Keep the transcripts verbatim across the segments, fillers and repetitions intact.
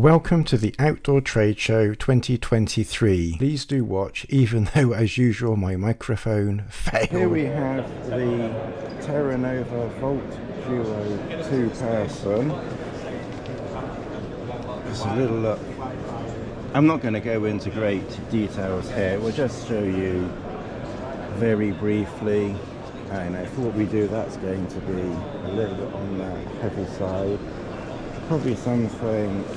Welcome to the Outdoor Trade Show twenty twenty-three. Please do watch, even though as usual my microphone failed. Here we have the Terra Volt Duo two person. Just a little look. I'm not going to go into great details here, we'll just show you very briefly. And I thought we do that's going to be a little bit on the heavy side. Probably something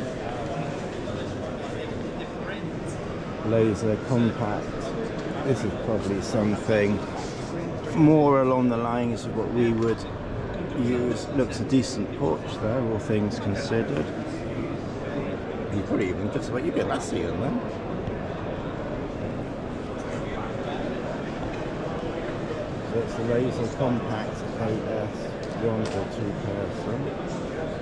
laser compact. This is probably something more along the lines of what we would use. Looks a decent porch there, all things considered. You probably even just about you get Lassie in there. So it's the laser compact A S one or two person.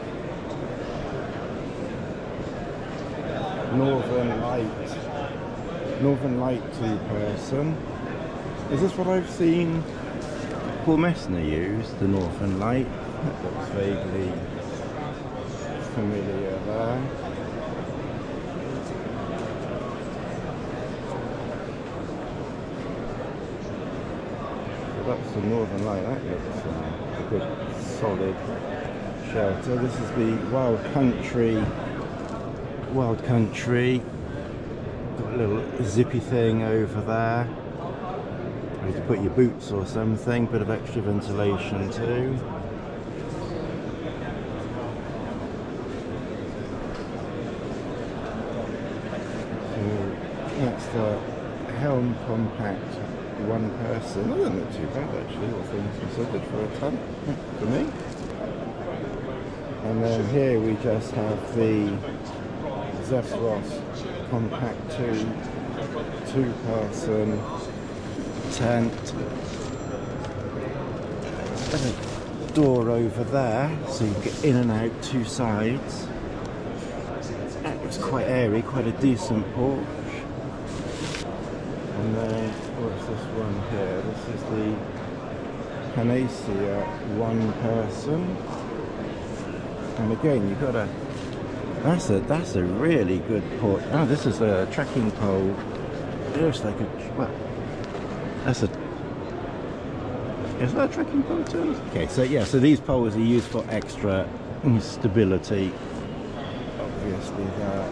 Northern Light. Northern Light two person. Is this what I've seen Paul Messner use, the Northern Light? That looks vaguely familiar there. So that's the Northern Light, that looks uh, a good solid shelter. This is the Wild Country, Wild Country. Got a little zippy thing over there. Ready to put your boots or something. Bit of extra ventilation too. So that's the Helm Compact one person. That doesn't look too bad actually, all things considered for a ton for me. And then here we just have the Zephyros Compact two, two person tent. There's a door over there so you can get in and out two sides. It's quite airy, quite a decent porch. And then what's this one here? This is the Panacea one person. And again you've got a That's a that's a really good port. Oh, this is a trekking pole. It looks like a well. That's a. Is that a trekking pole too? Okay, so yeah, so these poles are used for extra stability. Obviously, that.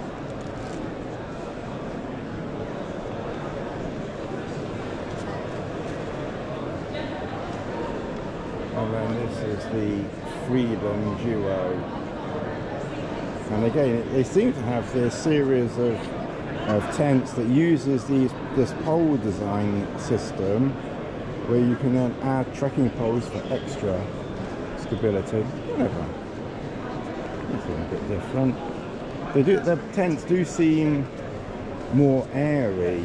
And then this is the Freedom Duo. And again, they seem to have this series of, of tents that uses these this pole design system where you can then add trekking poles for extra stability. Whatever. It's a bit different. They do, the tents do seem more airy.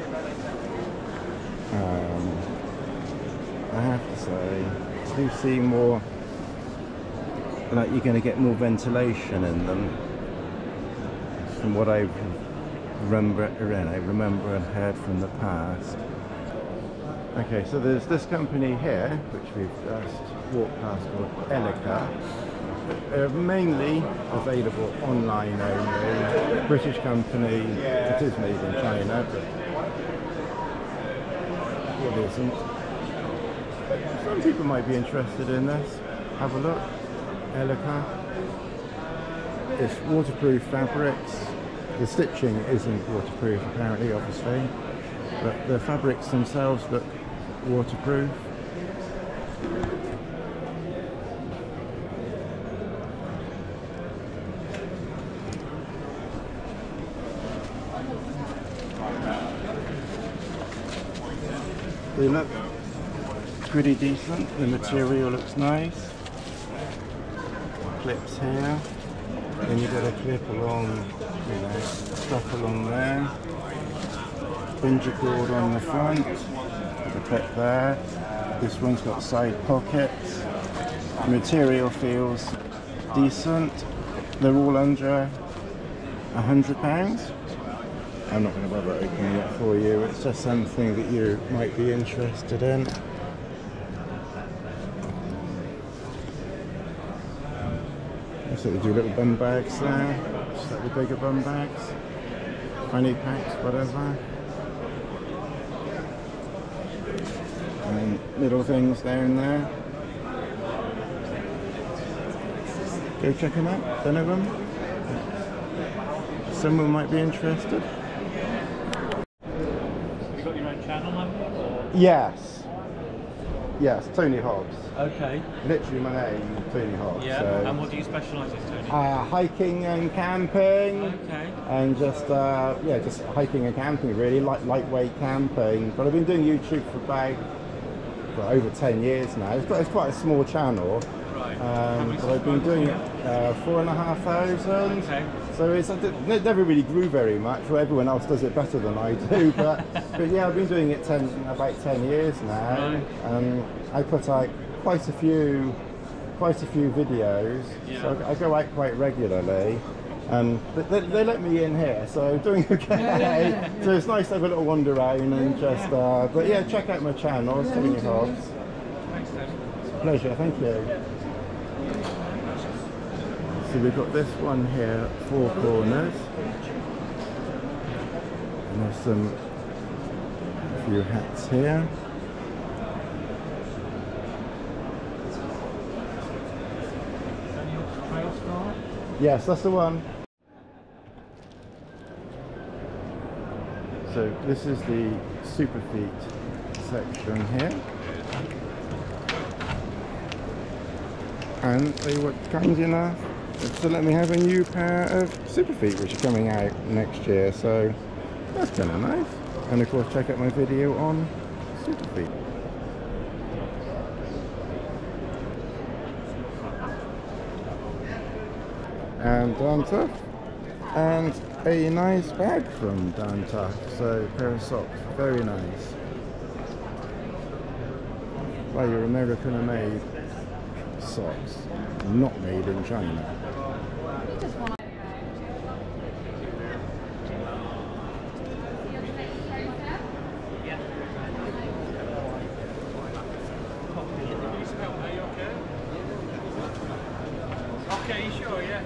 Um, I have to say, they do seem more like you're going to get more ventilation in them from what I remember, I remember and heard from the past. Okay, so there's this company here, which we've just walked past, called Elica. They're mainly available online only. British company, it is made in China, but it isn't. Some people might be interested in this. Have a look. Elica. It's waterproof fabrics. The stitching isn't waterproof apparently, obviously, but the fabrics themselves look waterproof. They look pretty decent. The material looks nice. Clips here, then you've got a clip along, you know, stuff along there, bungee cord on the front, the clip there. This one's got side pockets. The material feels decent. They're all under a hundred pounds. I'm not going to bother opening it for you, it's just something that you might be interested in. So they do little bum bags there. Just like the bigger bum bags, fanny packs, whatever. And little things down there. Go check them out, don't know them. Someone might be interested. Have you got your own channel, have you? Or? Yes. Yes, Tony Hobbs. Okay. Literally my name, Tony Hobbs. Yeah, so. and what do you specialise in, Tony? Uh, hiking and camping. Okay. And just, uh, yeah, just hiking and camping really, light, lightweight camping. But I've been doing YouTube for about for over ten years now. It's quite, it's quite a small channel. Right. Um, but I've been doing it uh, four and a half thousand. Okay. So it's, it never really grew very much. Well, everyone else does it better than I do. But, but yeah, I've been doing it ten, about ten years now. Right. Um, I put out quite a few, quite a few videos. Yeah. So I, I go out quite regularly. Um, but they, they let me in here, so doing okay. So it's nice to have a little wander around and just. Uh, but yeah, check out my channel, Tony Hobbs. Pleasure, thank you. So we've got this one here, four corners, and there's some a few hats here. Yes, that's the one. So this is the Superfeet section here. And they were kind enough to let me have a new pair of Superfeet which are coming out next year, so that's kind of nice. And of course check out my video on Superfeet. And Dan Tuff, and a nice bag from Dan Tuff, so a pair of socks, very nice. Well, your American made socks, not made in China. Okay, you sure, yeah?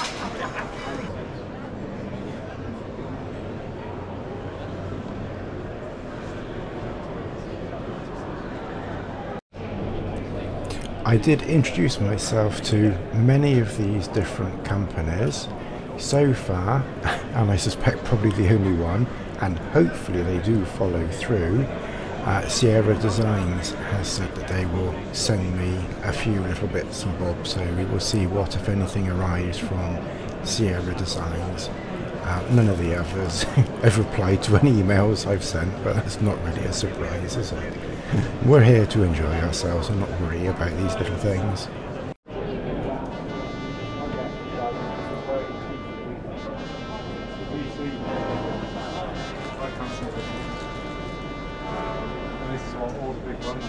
I did introduce myself to many of these different companies so far, and I suspect probably the only one, and hopefully they do follow through. Uh, Sierra Designs has said that they will send me a few little bits and bobs, so we will see what, if anything, arrives from Sierra Designs. Uh, none of the others have replied to any emails I've sent, but that's not really a surprise, is it? We're here to enjoy ourselves and not worry about these little things. This is what all the big ones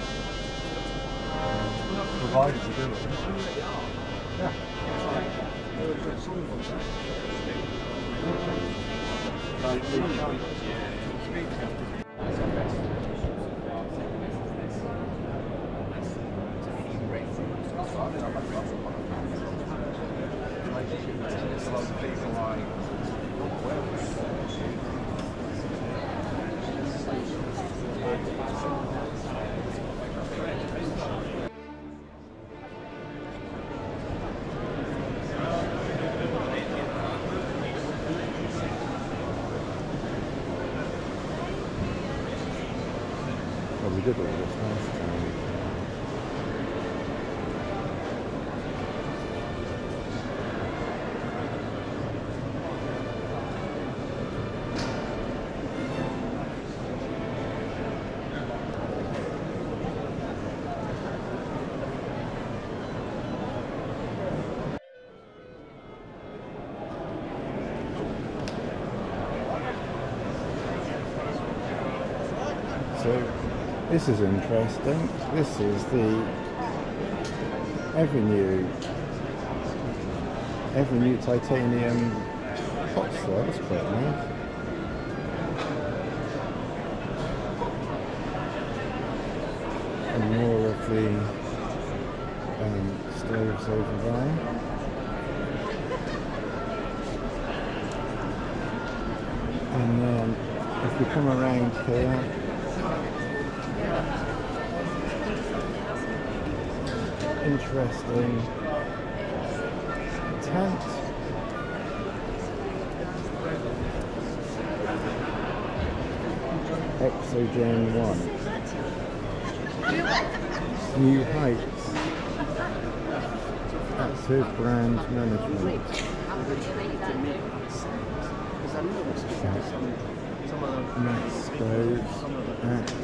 provided to do it. Yeah. Well, we did all this last time. So this is interesting. This is the Avenue Avenue titanium pots there. That's quite nice. And more of the um, stoves over there. And then if we come around here, interesting tent. Exogen one. New heights. Active brand management. Max stoves. Axe.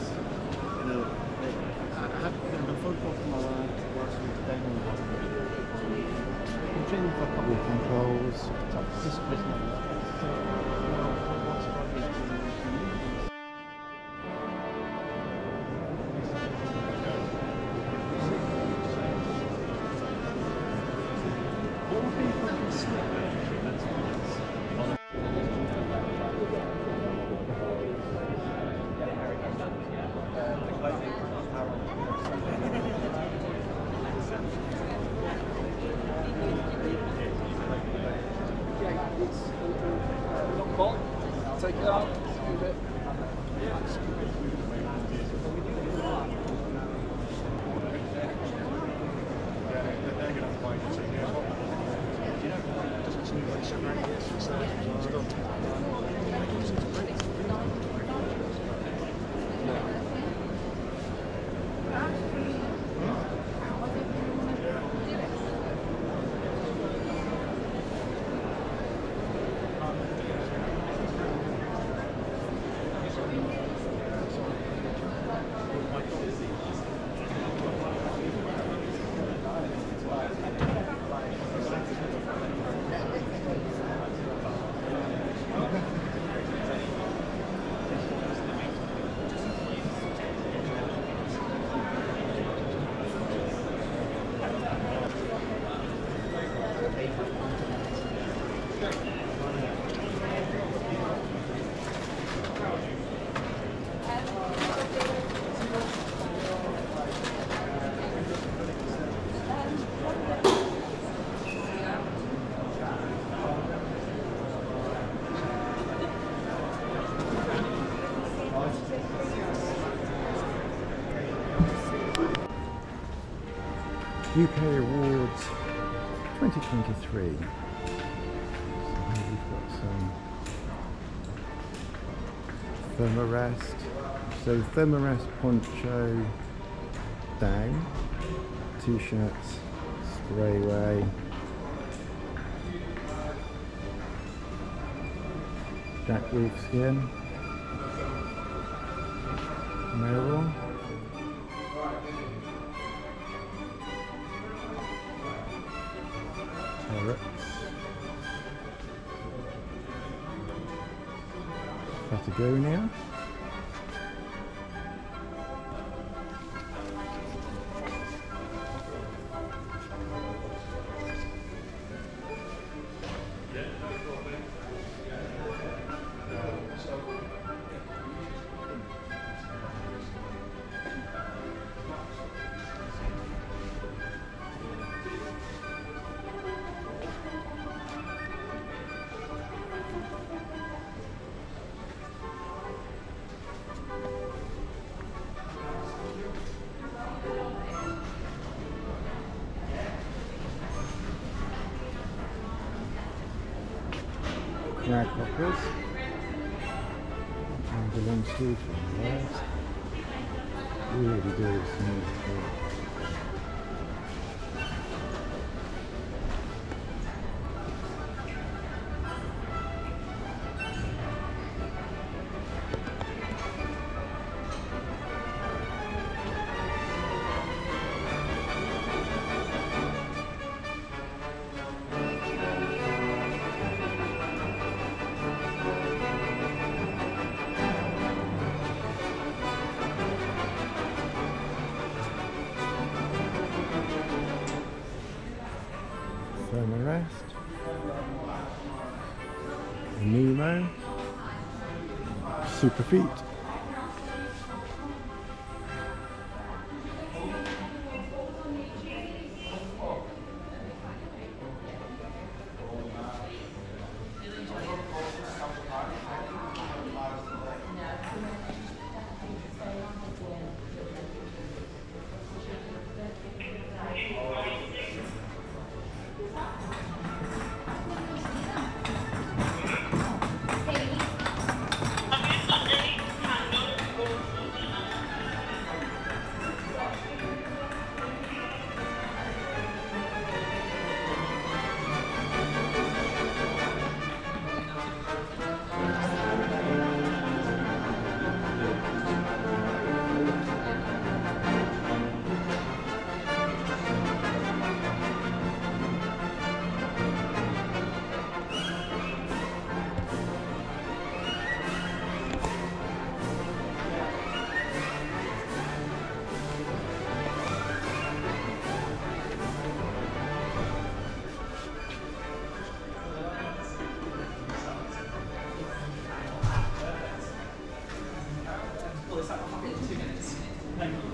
Walking poles. Take it out. U K Awards twenty twenty-three. So we've got some thermarest. So thermarest poncho down, t-shirts, sprayway, jack wolf skin, Merrill. Terra. Patagonia. Drag hoppers, ambulance too from there. Really do smooth. Thermarest, Nemo, Superfeet, Thank you.